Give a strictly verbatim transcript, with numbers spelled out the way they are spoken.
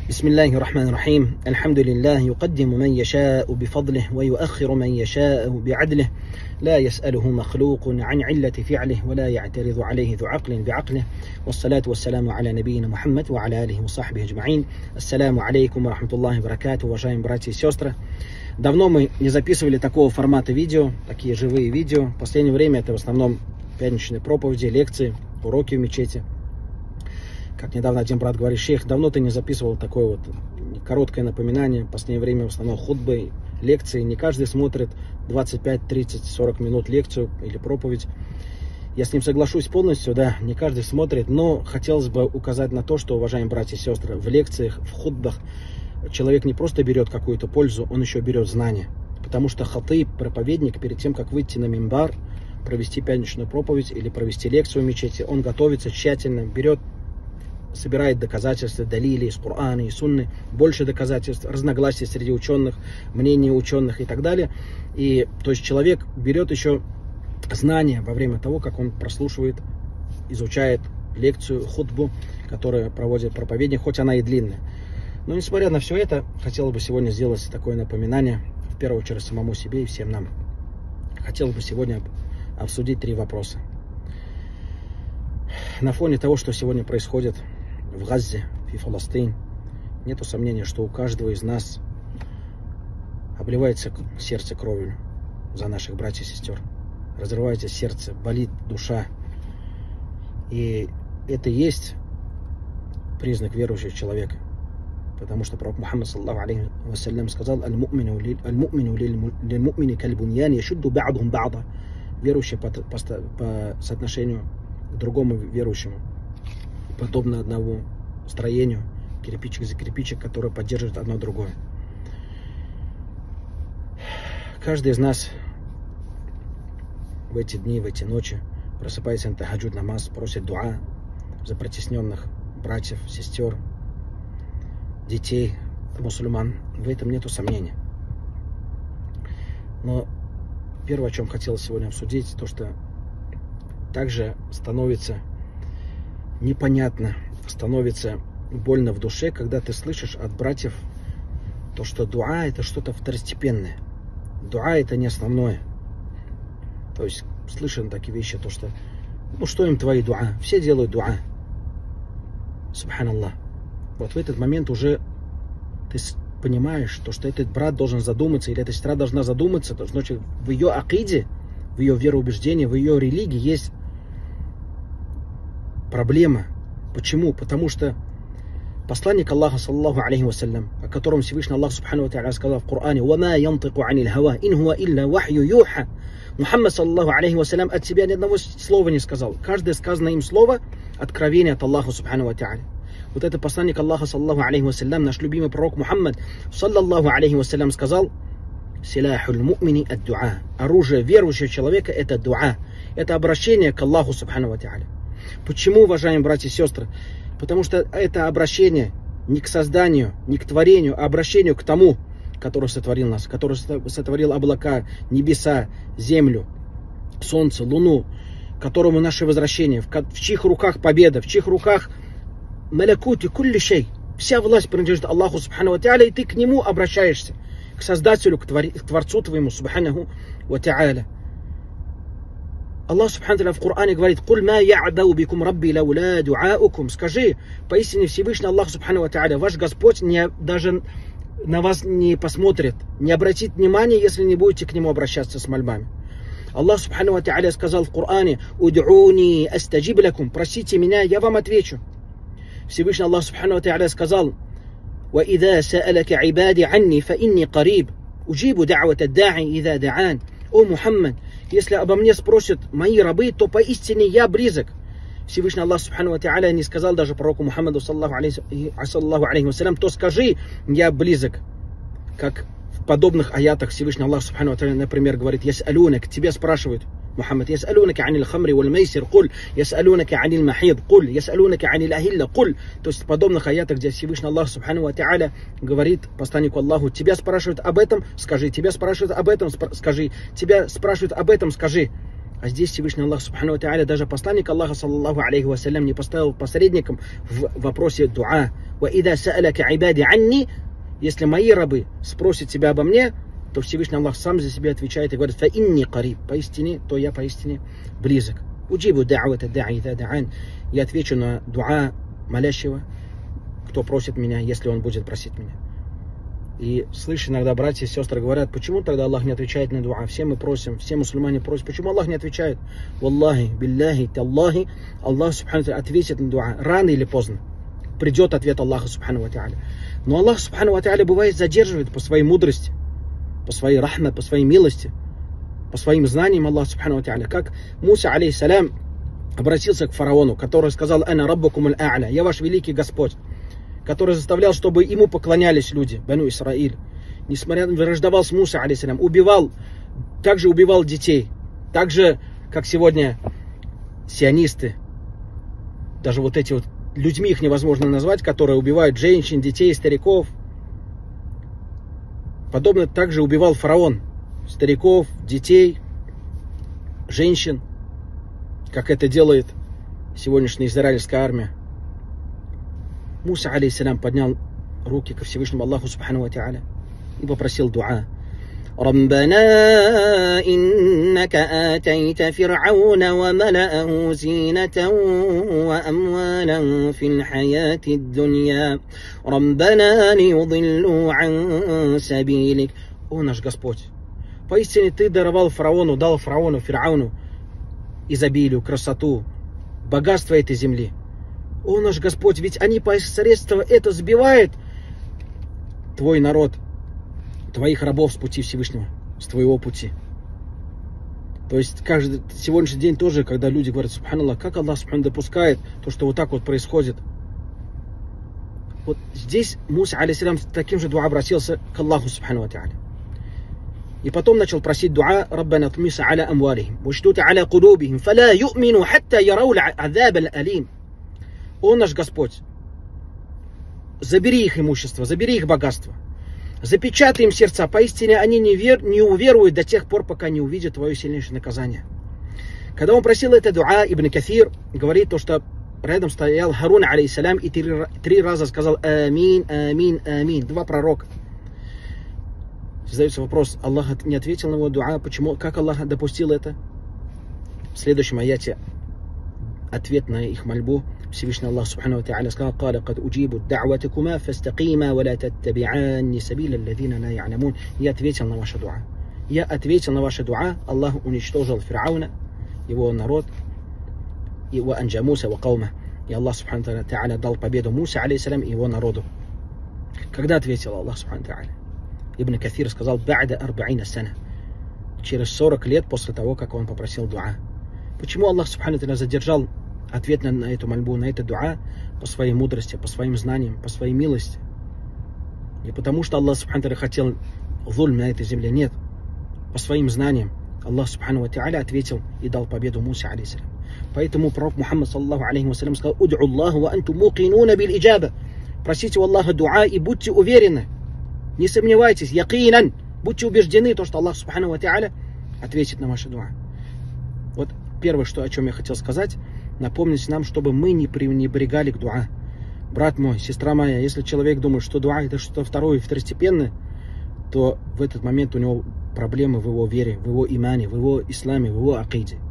بسم الله الرحمن الرحيم الحمد لله يقدم من يشاء بفضله ويؤخر من يشاء بعدله لا يسأله مخلوق عن علة فعله ولا يعترض عليه ذو عقل بعقله والصلاة والسلام على نبينا Мухаммад وعلى آله وصحبه أجمعين. Ассаляму алейкум ва рахматуллахи ва баракатуху, уважаемые братья и сестры. Давно мы не записывали такого формата видео, такие живые видео. В последнее время это в основном пятничные проповеди, лекции, уроки в мечети. Как недавно один брат говорит: шейх, давно ты не записывал такое вот короткое напоминание. В последнее время в основном хутбы, лекции. Не каждый смотрит двадцать пять, тридцать, сорок минут лекцию или проповедь. Я с ним соглашусь полностью, да, не каждый смотрит, но хотелось бы указать на то, что, уважаемые братья и сестры, в лекциях, в хутбах человек не просто берет какую-то пользу, он еще берет знания. Потому что хатыб, проповедник, перед тем, как выйти на мимбар, провести пятничную проповедь или провести лекцию в мечети, он готовится тщательно, берет, собирает доказательства, далили из Корана и Сунны, больше доказательств, разногласий среди ученых, мнений ученых и так далее. И то есть человек берет еще знания во время того, как он прослушивает, изучает лекцию, хутбу, которую проводит проповедник, хоть она и длинная. Но несмотря на все это, хотел бы сегодня сделать такое напоминание, в первую очередь самому себе и всем нам. Хотел бы сегодня обсудить три вопроса. На фоне того, что сегодня происходит в Газе, в Палестине, нету сомнения, что у каждого из нас обливается сердце кровью за наших братьев и сестер. Разрывается сердце, болит душа. И это и есть признак верующего человека. Потому что пророк Мухаммад саллаллаху алейхи вассалям сказал: «Аль-му'мину лиль-му'мини каль-буньян яшудду ба'дхум ба'да». Верующий по, по, по соотношению к другому верующему подобно одному строению, кирпичик за кирпичик, который поддерживает одно другое. Каждый из нас в эти дни, в эти ночи просыпается на тахаджуд намаз, просит дуа за притесненных братьев, сестер, детей, мусульман. В этом нету сомнений. Но первое, о чем хотелось сегодня обсудить, то, что также становится непонятно, становится больно в душе, когда ты слышишь от братьев то, что дуа это что-то второстепенное. Дуа это не основное. То есть слышим такие вещи, то что, ну что им твои дуа? Все делают дуа. Субханаллах. Вот в этот момент уже ты понимаешь, то, что этот брат должен задуматься, или эта сестра должна задуматься, то, что значит, в ее акиде, в ее вероубеждении, в ее религии есть проблема. Почему? Потому что посланник Аллаха, саллаллаху алейхи вассалям, о котором Всевышний Аллах субхану ва тааля сказал в Коране: «Вама янтику аниль хава, ин хуа илля вахью юха». Мухаммад, саллаллаху алейхи вассалям, от себя ни одного слова не сказал. Каждое сказанное им слово — откровение от Аллаха субхану ва тааля. Вот это посланник Аллаха, саллаллаху алейхи вассалям, наш любимый пророк Мухаммад, саллаллаху алейхи вассалям, сказал: «Силяхуль му'мини ад-дуа». Оружие верующего человека — это дуа. Это обращение к Аллаху субхану ва тааля. Почему, уважаемые братья и сестры? Потому что это обращение не к созданию, не к творению, а обращению к тому, который сотворил нас, который сотворил облака, небеса, землю, солнце, луну, которому наше возвращение, в, в чьих руках победа, в чьих руках малякути кулли шей. Вся власть принадлежит Аллаху субхану ва тааля, и ты к нему обращаешься, к Создателю, к, твори, к Творцу твоему субханаху ва тааля. Аллах субхану ва тааля в Коране говорит: «Куль ма я'бау бикум рабби лауля дуаукум». Скажи, поистине Всевышний Аллах субхану ва тааля, ваш Господь не, даже на вас не посмотрит, не обратит внимания, если не будете к нему обращаться с мольбами. Аллах субхану ва тааля сказал в Коране: «Уд'уни астаджиб лакум». Просите меня, я вам отвечу. Всевышний Аллах субхану ва тааля сказал: «Ва идha са'алака ибади анни фа инни кариб, уджибу да'ват ад-да'и идha да'ан». О Мухаммад, если обо мне спросят мои рабы, то поистине я близок. Всевышний Аллах субхану ва тааля не сказал даже пророку Мухаммаду, саллаллаху алейхи вассалям, то скажи: я близок. Как в подобных аятах Всевышний Аллах субхану ва тааля, например, говорит: яс'алунак, тебя спрашивают, Мухаммад, яс'алунака анил хамри валь майсир, куль, яс'алунака анил махид, куль, яс'алунака анил ахилля, куль. То есть в подобных аятах, где Всевышний Аллах субхану ва тааля говорит посланнику Аллаху: тебя спрашивают об этом, скажи, тебя спрашивают об этом, скажи, тебя спрашивают об этом, скажи. А здесь Всевышний Аллах субхану ва тааля, даже посланник Аллаха, саллаллаху алейхи вассалям, не поставил посредником в вопросе дуа, Ва ида са'аляка ибади анни, если мои рабы спросят тебя обо мне, то Всевышний Аллах сам за себя отвечает и говорит: фа инни кариб, поистине, то я поистине близок. Уджибу да'вата да'и ида да'ан, я отвечу на дуа молящего, кто просит меня, если он будет просить меня. И слышишь, иногда братья и сестры говорят: почему тогда Аллах не отвечает на дуа? Все мы просим, все мусульмане просят, почему Аллах не отвечает? Валлахи, билляхи, таллахи, Аллах субхану ва ответит на дуа. Рано или поздно придет ответ Аллаха субхану ва тааля. Но Аллах субхану ва тааля бывает задерживает по своей мудрости, по своей рахме, по своей милости, по своим знаниям Аллах субхану ва тааля. Как Муса алейхиссалям обратился к фараону, который сказал: «Ана раббукум аль-а'ля», я ваш великий Господь, который заставлял, чтобы ему поклонялись люди, Бану Исраиль. Несмотря на враждовал с Муса, алейхиссалям, убивал, также убивал детей. Так же, как сегодня сионисты, даже вот эти вот, людьми их невозможно назвать, которые убивают женщин, детей, стариков. Подобно также убивал фараон стариков, детей, женщин, как это делает сегодняшняя израильская армия. Муса, алейхиссалям, поднял руки ко Всевышнему Аллаху субхану ва тааля и попросил дуа. ربنا إنك آتيت فرعون وملأه زينة وأموالا في الحياة الدنيا ربنا ليضلوا عن سبيلك. О наш Господь, поистине Ты даровал фараону, дал фараону, фирауну изобилию, красоту, богатство этой земли. О наш Господь, ведь они посредством этого сбивают Твой народ, Твоих рабов с пути Всевышнего, с Твоего пути. То есть каждый сегодняшний день тоже, когда люди говорят: субханаллах, как Аллах субхану допускает то, что вот так вот происходит. Вот здесь Муса алейхиссалям с таким же дуа обратился к Аллаху субхану ва тааля. И потом начал просить дуа: «Раббана тмиса аля амвалихим, ваштута аля кулубихим, фала ю'мину хатта ярау азаб аль-алим». О наш Господь, забери их имущество, забери их богатство, запечатай им сердца, поистине они не, вер, не уверуют до тех пор, пока не увидят Твое сильнейшее наказание. Когда он просил это дуа, Ибн Кафир говорит то, что рядом стоял Харун алейхиссалям и три, три раза сказал: амин, амин, амин. Два пророка. Задается вопрос: Аллах не ответил на его дуа, почему, как Аллах допустил это? В следующем аяте ответ на их мольбу Всевышний Аллах субхану ва тааля сказал: «Каля кад уджибу да'ватакума фастакима ва ла таттаби'анни сабиля аллазина ла я'ламун». Я ответил на ваше дуа. Я ответил на ваше дуа. Аллах уничтожил фирауна, его народ, и ва анджа Муса ва каума. И Аллах субхану ва тааля дал победу Мусе алейхиссалям и его народу. Когда ответил Аллах субхану ва тааля? Ибн Кафир сказал: «Ба'да арба'ина сана», через сорок лет после того, как он попросил дуа. Почему Аллах субхану ва тааля задержал ответ на, на эту мольбу, на это дуа? По своей мудрости, по своим знаниям, по своей милости. Не потому, что Аллах субхану ва тааля хотел зульм на этой земле, нет. По своим знаниям Аллах субхану ва тааля ответил и дал победу Мусе алейхиссалям. Поэтому пророк Мухаммад саллаллаху алейхи вассалям сказал: «Уд'у Аллаху ва антум мукинуна бил иджаба». Просите у Аллаха дуа и будьте уверены, не сомневайтесь, якинан, будьте убеждены, то, что Аллах субхану ва тааля ответит на ваши дуа. Вот первое, что, о чем я хотел сказать, напомнить нам, чтобы мы не пренебрегали к дуа. Брат мой, сестра моя, если человек думает, что дуа это что-то второе, второстепенное, то в этот момент у него проблемы в его вере, в его имане, в его исламе, в его акиде.